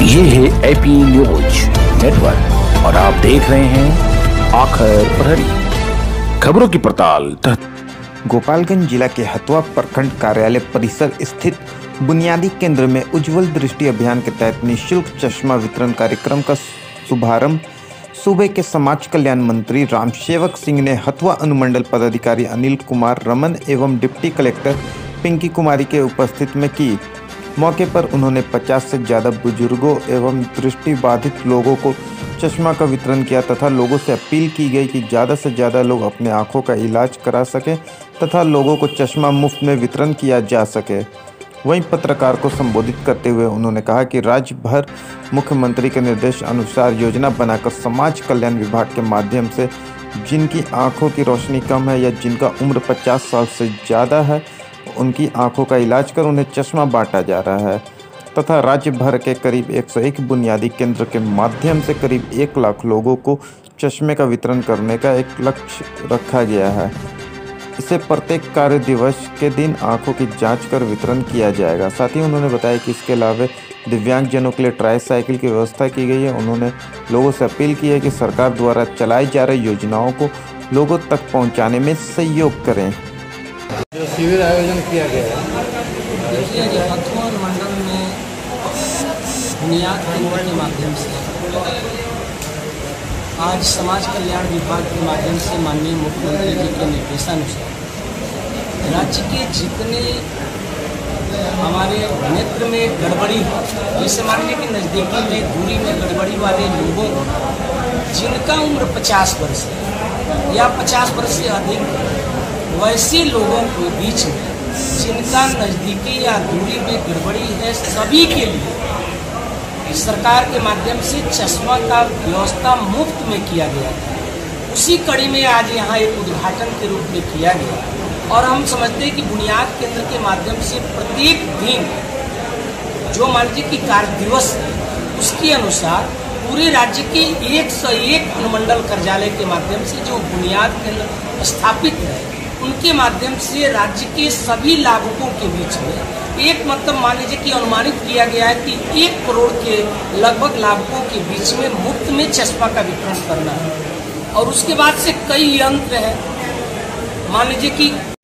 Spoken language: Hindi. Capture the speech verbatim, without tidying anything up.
ये है एपी न्यूज नेटवर्क और आप देख रहे हैं आखिर प्रहरी खबरों की पड़ताल। गोपालगंज जिला के हथुआ प्रखंड कार्यालय परिसर स्थित बुनियादी केंद्र में उज्जवल दृष्टि अभियान के तहत निःशुल्क चश्मा वितरण कार्यक्रम का शुभारंभ सूबे के समाज कल्याण मंत्री रामसेवक सिंह ने हथुआ अनुमंडल पदाधिकारी अनिल कुमार रमन एवं डिप्टी कलेक्टर पिंकी कुमारी के उपस्थिति में की। मौके पर उन्होंने पचास से ज़्यादा बुजुर्गों एवं दृष्टिबाधित लोगों को चश्मा का वितरण किया तथा लोगों से अपील की गई कि ज़्यादा से ज़्यादा लोग अपने आँखों का इलाज करा सकें तथा लोगों को चश्मा मुफ्त में वितरण किया जा सके। वहीं पत्रकार को संबोधित करते हुए उन्होंने कहा कि राज्य भर मुख्यमंत्री के निर्देश अनुसार योजना बनाकर समाज कल्याण विभाग के माध्यम से जिनकी आँखों की रोशनी कम है या जिनका उम्र पचास साल से ज़्यादा है उनकी आंखों का इलाज कर उन्हें चश्मा बांटा जा रहा है तथा राज्य भर के करीब एक सौ एक बुनियादी केंद्र के माध्यम से करीब एक लाख लोगों को चश्मे का वितरण करने का एक लक्ष्य रखा गया है। इसे प्रत्येक कार्य दिवस के दिन आंखों की जांच कर वितरण किया जाएगा। साथ ही उन्होंने बताया कि इसके अलावा दिव्यांगजनों के लिए ट्राई साइकिल की व्यवस्था की गई है। उन्होंने लोगों से अपील की है कि सरकार द्वारा चलाई जा रही योजनाओं को लोगों तक पहुँचाने में सहयोग करें। जो शिविर आयोजन किया गया है, देखिए जो हथुआ मंडल में बुनियाद केंद्र के माध्यम से आज समाज कल्याण विभाग के माध्यम से माननीय मुख्यमंत्री जी के निर्देशानुसार राज्य के जितने हमारे नेत्र में गड़बड़ी हो, जैसे मान लीजिए कि नज़दीकी में दूरी में गड़बड़ी वाले लोगों को जिनका उम्र पचास वर्ष है या पचास वर्ष से अधिक, वैसे लोगों के बीच में जिनका नज़दीकी या दूरी में गड़बड़ी है, सभी के लिए सरकार के माध्यम से चश्मा का व्यवस्था मुफ्त में किया गया था। उसी कड़ी में आज यहाँ एक उद्घाटन के रूप में किया गया और हम समझते हैं कि बुनियाद केंद्र के माध्यम से प्रत्येक दिन जो मान लीजिए कि कार्य दिवस है उसके अनुसार पूरे राज्य के एक सौ एक अनुमंडल कार्यालय के माध्यम से जो बुनियाद केंद्र स्थापित है उनके माध्यम से राज्य के सभी लाभुकों के बीच में एक मतलब मान लीजिए कि अनुमानित किया गया है कि एक करोड़ के लगभग लाभुकों के बीच में मुफ्त में चश्मा का वितरण करना है। और उसके बाद से कई यंत्र हैं, मान लीजिए कि